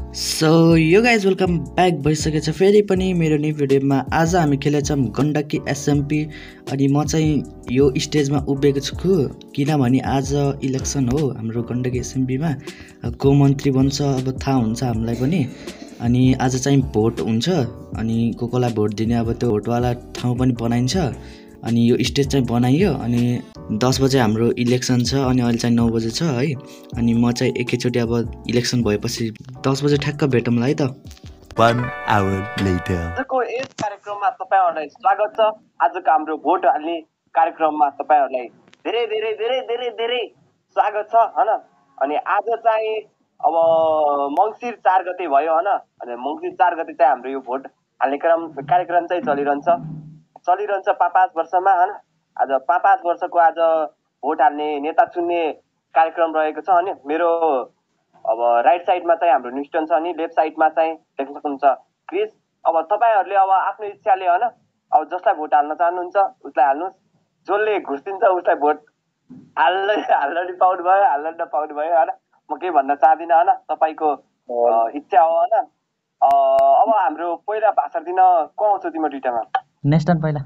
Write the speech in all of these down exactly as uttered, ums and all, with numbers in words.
So यो guys welcome back भइसकेछ फेरि पनि मेरो न्यू भिडियोमा। आज हामी खेलेछौँ गण्डकी एसएमपी। अनि म चाहिँ यो स्टेजमा उभिएको छु किनभने आज इलेक्सन हो हाम्रो गण्डकी एसएमपीमा। को मन्त्री बन्छ अब थाहा हुन्छ हामीलाई पनि। अनि आज चाहिँ भोट हुन्छ अनि को कोलाई भोट दिने अब त्यो भोटवाला ठाउँ पनि बनाइन्छ। अनि यो स्टेज चाहिँ बनाइयो अनि दस बजे हाम्रो इलेक्सन छ अनि अहिले चाहिँ नौ बजे छ है। अनि म चाहिँ एकैचोटि अब इलेक्सन भएपछि दस बजे ठ्याक्क भेटौँला है त। One hour later. आजको यस कार्यक्रममा तपाईहरुलाई स्वागत छ। आजको हाम्रो भोट हाल्ने कार्यक्रममा तपाईहरुलाई धेरै धेरै धेरै धेरै धेरै स्वागत छ हैन। अनि आज चाहिँ अब मङ्सिर चार गते भयो हैन। अनि मङ्सिर चार गते चाहिँ हाम्रो यो भोट हाल्ने क्रम कार्यक्रम चाहिँ चलिरहन्छ चलिरहन्छ पाँच पाँच वर्षमा हैन। आज पाँच पाँच वर्षको आज भोट हाल्ने नेता चुन्ने कार्यक्रम रहेको छ। अनि मेरो अब राइट साइडमा चाहिँ हाम्रो निस्टन छ अनि लेफ्ट साइडमा चाहिँ देख्न सक्नुहुन्छ क्रिस। अब तपाईहरुले अब आफ्नो इच्छाले हैन अब जसलाई भोट हाल्न चाहनुहुन्छ उसलाई हाल्नुस्। जसले घुस दिन्छ उसलाई भोट हाल्न हाल्न नि पाउनु भयो हाल्न नपाउनु भयो हैन। म केही भन्न चाहदिनँ हैन, तपाईको इच्छा हो हैन। अब हाम्रो पहिला भाषण दिन को आउँछ तिम्रो दुईटामा? नेस्टन पहिला।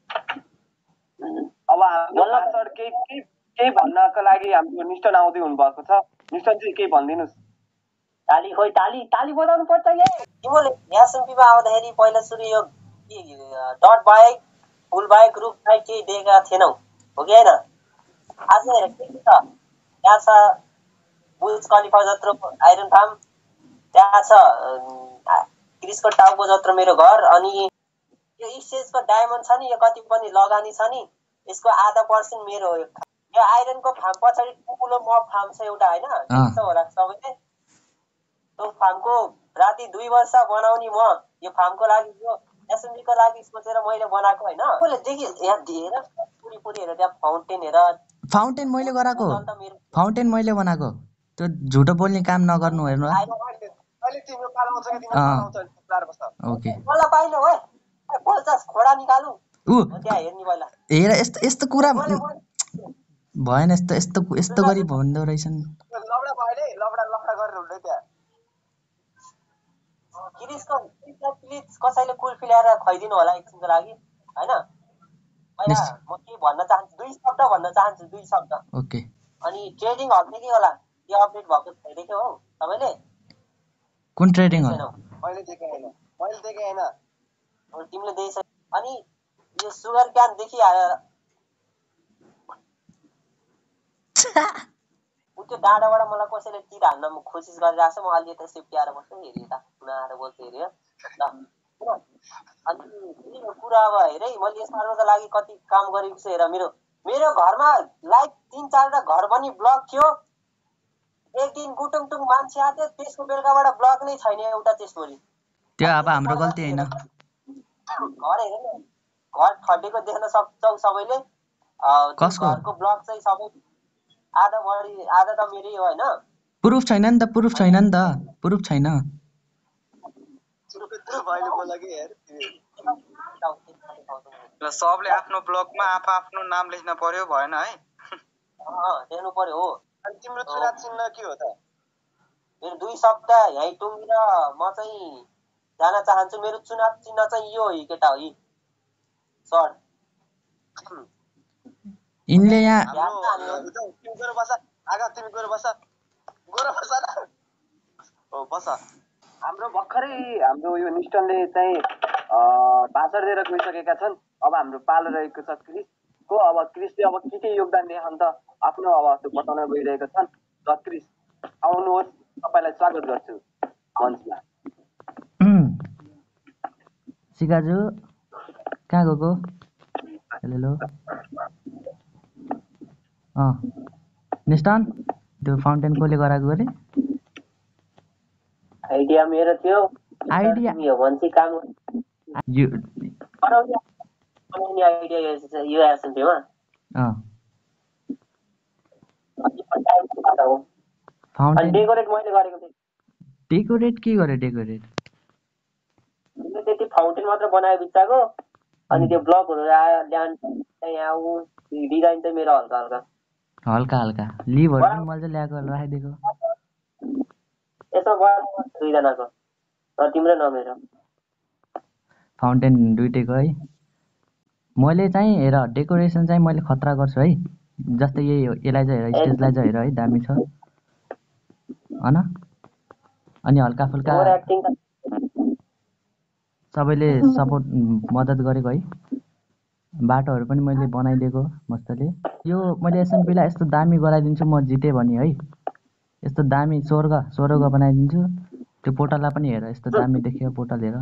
अब हाम्रो भाषण केही केही केही भन्नको लागि हाम्रो निस्टन आउँदै हुनुभएको छ। निस्टन चाहिँ केही भनिदिनुस्। ताली खोइ ताली ताली बजाउनु पर्छ के तिमीले एसएमपीमा आउँदाखेरि पहिला सुरु यो डट बाइक फुल बाइक रुख बाइक केही दिएका थिएनौ हो कि हैन? आज हेर के छ त्यहाँ छ बुज कलिफा जत्रो आइरन फार्म, त्यहाँ छ क्रिसको टाउको जत्रो मेरो घर। अनि यो स्टेजको डायमन्ड छ नि यो कति पनि लगानी छ नि यसको आधा पर्सेन्ट मेरो हो। यो आइरनको फार्म पछाडि ठुलो मब फार्म छ एउटा हैन, देख्छ होला सबैले। त्यो फार्मको राति दुई वर्ष बनाउने म यो फार्मको लागि यो एसएमबीको लागि सोचेर मैले बनाएको हैन। मैले देखि यहाँ दिएर पुरी पुरी हेर त्यहाँ फाउन्टेन हेर। फाउन्टेन मैले गराएको, फाउन्टेन मैले बनाएको। त्यो झुटो बोल्ने काम नगर्नु हेर्नु। अहिले तिम्रो पालो आउँछ कि तिम्रो पालो आउँछ चार वर्ष। ओके मलाई पाइन ओए बोल्छस् खोडा निकालु उ त्यहाँ हेर्नी पहिला। हेर यस्तो यस्तो कुरा भएन। यस्तो यस्तो यस्तो गरी भन्दो रहेछन्। लबडा भयो नि लबडा लबडा गरेर हुँदै त्यहाँ क्रिसको प्लिज कसैले कुल्फी ल्याएर खुवाइदिनु होला एकछिनको लागि हैन। पहिला म के भन्न चाहन्छु दुई शब्द भन्न चाहन्छु दुई शब्द। ओके। अनि ट्रेडिङ हल के होला यो अपडेट भएको छैन देख्यौ हौ तपाईले? कुन ट्रेडिङ हल? मैले देखे हैन मैले देखे हैन तिमीले देखेछ। अनि यो सुगर क्यान देखि आएर उतो डाँडाबाट मलाई कसैले तिर हान्न कोसिस गरिरहेछ। म अलि यता सेफ्टी आएर बस्छु हेरि यता उनीहरू बोल्छ हेरि ल। अनि यो कुरा अब हेर है मैले यसको लागि कति काम गरेको छु हेर। मेरो मेरो घरमा लाइक तीन चारवटा घर पनि ब्लक थियो। एक दिन गुटुङटुङ मान्छे आयो त्यसको बेलुकाबाट ब्लक नै छैन एउटा त्यसभरि। त्यो अब हाम्रो गल्ती हैन। घर हेर न घर खड्डेको देख्न सक्छौ सबैले। कसको घरको ब्लक चाहिँ सबै आधा बढी आधा त मेरै हो हैन। प्रुफ छैन नि त, प्रुफ छैन नि त, प्रुफ छैन। सबले आफ्नो ब्लगमा आफू आफ्नो नाम लेख्न पर्यो भएन है? अँ लेख्नु पर्यो हो। अनि तिम्रो चुनाव चिन्ह के हो त? मेरो दुई शब्द यही टुङ्गिएर म चाहिँ जान चाहन्छु। मेरो चुनाव चिन्ह चाहिँ यो हो केटा हो यी सर्ट। इनले यहाँ तिमी गएर बस आगा तिमी गएर बस गएर बस न ओ बस। हाम्रो भर्खरै हाम्रो यो निस्टनले चाहिँ भाषण दिएर गइसकेका छन्। अब हाम्रो पालो रहेको छ क्रिसको। अब क्रिसले अब के के योगदान दिए त आफ्नो अब त्यो बताउन गइरहेका छन्। र क्रिस आउनुहोस् तपाईलाई स्वागत गर्छु मञ्चमा। सिकाजु कहाँ गएको? हेलो अँ निस्टन त्यो फाउन्टेन कसले गराएको अरे? आइडिया मेरो थियो। आइडिया यो भन्छ काम यो बनाउने आइडिया यो एसएमपीमा। अँ फाउन्टेन डेकोरेट मैले गरेको थिएँ। डेकोरेट के गरे? डेकोरेट मैले त्यति फाउन्टेन मात्र बनाए बित्ताको। अनि त्यो ब्लकहरु ल्याउनु चाहिँ यहाँ डिजाइन चाहिँ मेरो हल्का हल्का हल्का हल्का लिभहरु पनि मैले ल्याएको राखिदिएको। यसो गर्नु दुईजनाको तर तिम्रो नमेरो फाउन्टेन दुइटैको है मैले चाहिँ हेर डेकोरेसन चाहिँ मैले खतरा गर्छु है जस्तै यही हो यसलाई चाहिँ हेर स्टेजलाई चाहिँ हेर है दामी छ हैन अनि हल्का फुल्का ओभर एक्टिङ सबैले सपोर्ट मद्दत गरेको है बाटोहरू पनि मैले बनाइदिएको मस्तले यो मैले एसएमपीलाई यस्तो दामी गराइदिन्छु म जितेँ भने है यस्तो दामी स्वर्ग स्वर्ग बनाइदिन्छु त्यो पोर्टललाई पनि हेर यस्तो दामी देखियो पोर्टल हेर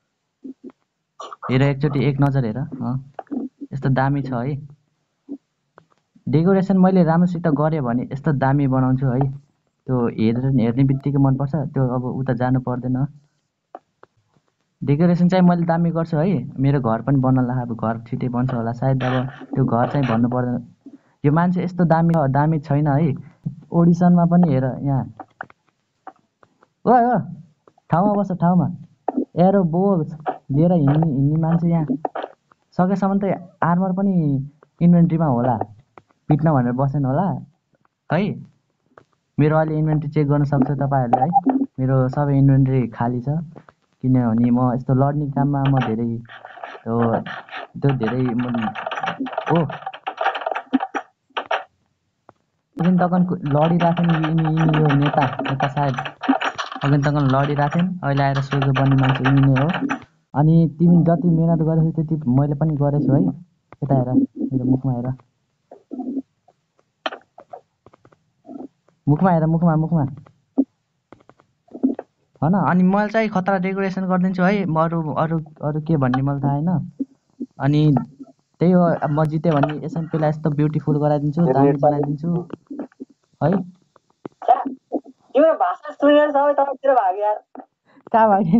हेर एकचोटि एक नजर हेर अँ यस्तो दामी छ है डेकोरेसन मैले राम्रोसित गरेँ भने यस्तो दामी बनाउँछु है त्यो हेरेर हेर्ने बित्तिकै मनपर्छ त्यो अब उता जानु पर्दैन डेकोरेसन चाहिँ मैले दामी गर्छु है मेरो घर पनि बन्नला अब घर छिटै बन्छ होला सायद अब त्यो घर चाहिँ भन्नु पर्दैन यो मान्छे यस्तो दामी दामी छैन है ओडिसनमा पनि हेर यहाँ ओ ओ ठाउँमा बस ठाउँमा एरो बो लिएर हिँड्ने हिँड्ने मान्छे यहाँ सकेसम्म त आर्मर पनि इन्भेन्ट्रीमा होला पिट्न भनेर बसेन होला है मेरो अहिले इन्भेन्ट्री चेक गर्न सक्छ तपाईँहरूले है मेरो सबै इन्भेन्ट्री खाली छ किनभने म यस्तो लड्ने काममा म धेरै त्यो त्यो धेरै म हो अघि तकन लडिरहेको थिएँ यिनी यिनी यो नेता नेता सायद अघि तकन लडिरहेको थिएँ अहिले आएर सोझो बन्ने मान्छे यिनी नै हो अनि तिमी जति मेहनत गरेछौ त्यति मैले पनि गरेछु है यता हेर मेरो मुखमा हेर मुखमा हेर मुखमा मुखमा हैन अनि मैले चाहिँ खतरा डेकोरेसन गरिदिन्छु है म अरू अरू अरू के भन्ने मलाई थाहा छैन अनि त्यही हो अब म जितेँ भने एसएमपीलाई यस्तो ब्युटिफुल गराइदिन्छु दामी बनाइदिन्छु है तिम्रो भाषा सुनेर सबै तपाईँतिर भाग्यो यार कहाँ भाग्यो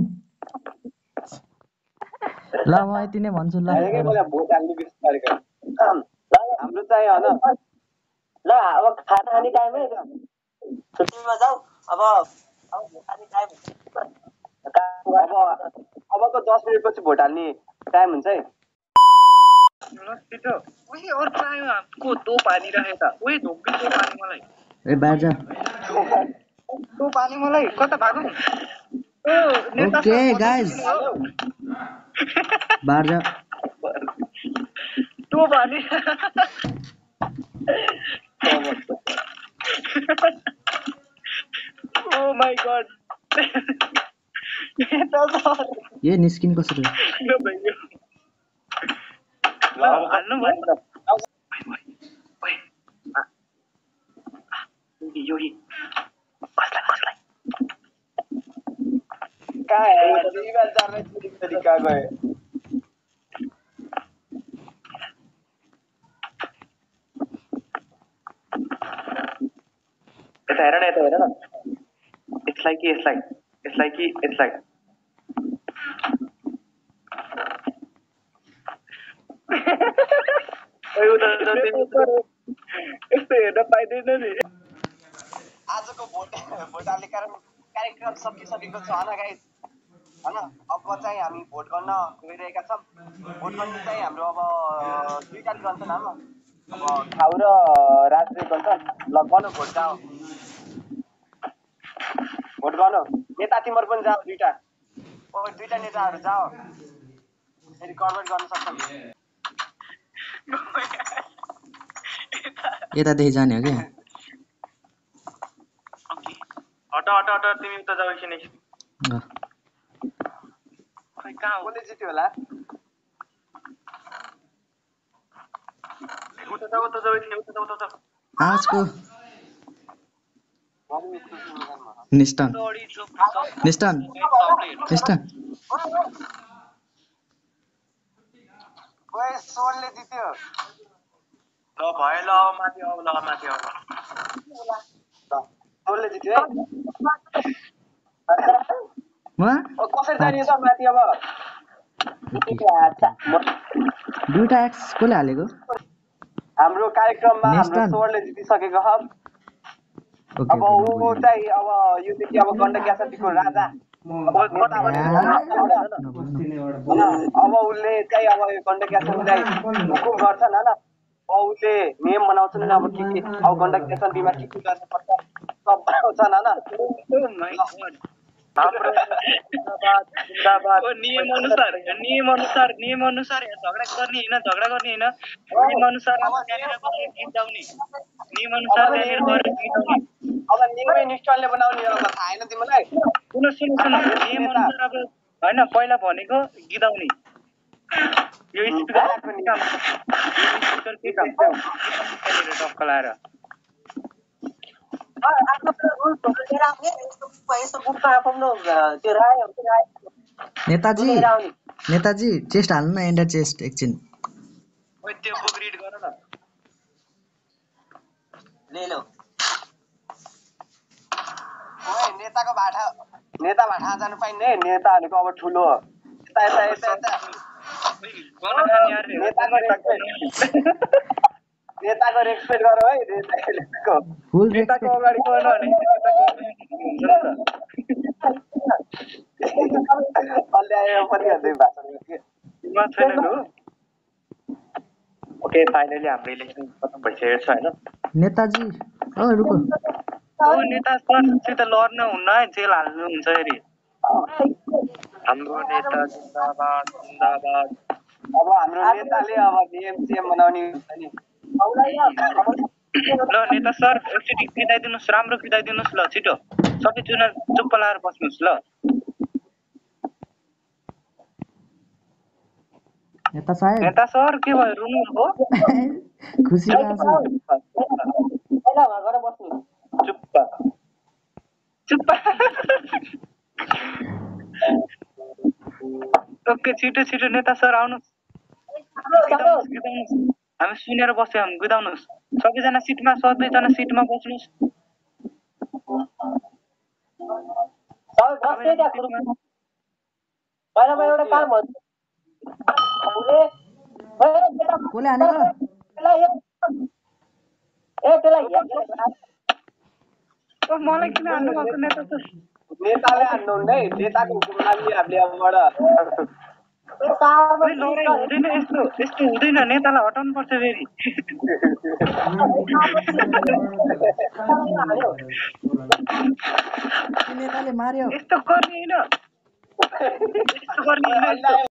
ल म यति नै भन्छु ल भोट हाल्ने बिस्तारै हाम्रो चाहिँ होइन ल अब खाना खाने टाइम है छुट्टीमा जाऊ अब अब खाने टाइम अब अबको दस मिनटपछि भोट हाल्ने टाइम हुन्छ है ल छिटो उही अर्को आयो को दो पानी राखेको त उही धोक्की दो पानी मलाई ए बाजा दो पानी मलाई कता भागौ ओ नेता ओके गाइस बाजा दो पानी ओ माय गॉड नेता सर ये निस्किन कसरी ल भयो ल हाल्नु भयो ओइ यो यो कसलाई कसलाई कहाँ हेरेर दुईबार चारबार चिनेको तरिका गयो यता हेर न यता हेर न यसलाई कि यसलाई यसलाई कि यसलाई यस्तो हेर्न पाइँदैन नि आजको भोट भोट हाल्ने कारण कार्यक्रम सकिसकेको छ होइन गाइस होइन अब चाहिँ हामी भोट गर्न गइरहेका छौँ भोट गर्ने चाहिँ हाम्रो अब दुईटा गन्छन् होइन अब खाउ र राजले गन्छन् ल गर्नु भोट जाऊ भोट गर्नु नेता तिमीहरू पनि जाऊ दुईटा ओ दुईटा नेताहरू जाऊ फेरि गडबड गर्न सक्छन् यतादेखि जाने हो क्या हट हट हट तिमी उता जाऊ एकछिन एकछिन खै कहाँ हो कसले जित्यो होला उता जाऊ उता जाऊ एकछिन उता जाऊ उता जाऊ आजको निष्ठन निष्ठन निष्ठन ओए सोलले जित्यो ल भयो ल अब माथि आऊ ल माथि आऊ सोलले जित्यो है म कसरी जाने त माथि अब दुईटा एक्स कसले हालेको हाम्रो कार्यक्रममा हाम्रो नेस्टन। स्वरले जितिसकेको छ ओके अब ऊ चाहिँ अब यो देखि अब गण्डकी एसएमपीको राजा नेता बनेर अब उसले चाहिँ अब यो गण्डकी एसएमपीलाई हुकुम गर्छन् होइन उसले नियम बनाउँछ नि अब के के अब गण्डकी एसएमपीमा के के गर्नुपर्छ सब बनाउँछन् होइन हाम्रो जिन्दाबाद जिन्दाबाद नियम अनुसार नियम अनुसार नियम अनुसार झगडा गर्ने होइन झगडा गर्ने होइन नियम अनुसार त्यहाँनिर गएर गीत गाउने नियम अनुसार त्यहाँनिर गएर गीत गाउने अब नियमै निष्ठले बनाउने अब थाहा छैन तिमीलाई सुन सुन सुन नियम अनुसार अब होइन पहिला भनेको गीत गाउने यो स्पिकर के काम स्पिकर के काम त्यहाँनिर टक्क लाएर नेताजी नेताजी चेस्ट हाल्नु न एन्डर चेस्ट एकछिन ओइ त्यो बुक रिड गर न ले लो ओए नेताको भाटा नेता भाटा जानु पाइने नेता भनेको अब ठुलो यता यता यता यता गर्न खाने यार नेताको नेताको रेस्पेक्ट गर है नेताको फुल नेताको अगाडि गएन भने अलि आयो पनि गर्दै भाषण तिमीमा छैन हो ओके फाइनली हाम्रो इलेक्सन खतम भइसकेको छ होइन नेताजी ओ रुको ओ नेता सरसित लड्न हुन्न है जेल हाल्नु हुन्छ अरे हाम्रो नेता जिन्दाबाद जिन्दाबाद अब हाम्रो नेताले अब नियम सियम बनाउने हुन्छ नि ल नेता सर एकचोटि बिताइदिनुहोस् राम्रो बिताइदिनुहोस् ल छिटो सबैजना चुप्प लाएर बस्नुहोस् ल नेता साहेब नेता सर के भयो रुनु हो खुसी लाग्छ पहिला घर बस्नु चुप्प चुप्प ओके छिटो छिटो नेता सर आउनुहोस् हामी सुनेर बस्यौँ हामी गुदाउनुहोस् सबैजना सिटमा सबैजना सिटमा बस्नुहोस् बस्दै त्यहाँ कुरो पहिला म एउटा काम भन्छु कसले हानेको ए त्यसलाई मलाई किन हान्नु भएको नेता सर नेताले हान्नु हुन्न है नेताको हुकुम मान्ने हामीले अबबाट लडाइँ हुँदैन यस्तो यस्तो हुँदैन नेतालाई हटाउनु पर्छ फेरि नेताले मार्यो यस्तो गर्ने होइन यस्तो गर्ने होइन